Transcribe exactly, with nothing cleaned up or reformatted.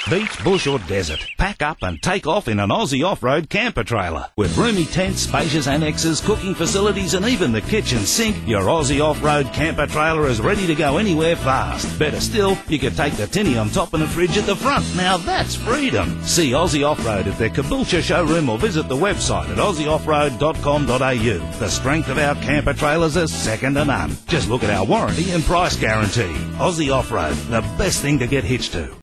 Beach, bush or desert, pack up and take off in an Aussie off-road camper trailer. With roomy tents, spacious annexes, cooking facilities and even the kitchen sink, your Aussie off-road camper trailer is ready to go anywhere fast. Better still, you could take the tinny on top and a fridge at the front. Now that's freedom. See Aussie Off-Road at their Caboolture showroom or visit the website at aussie off road dot com dot a u. The strength of our camper trailers is second to none. Just look at our warranty and price guarantee. Aussie Off-Road, the best thing to get hitched to.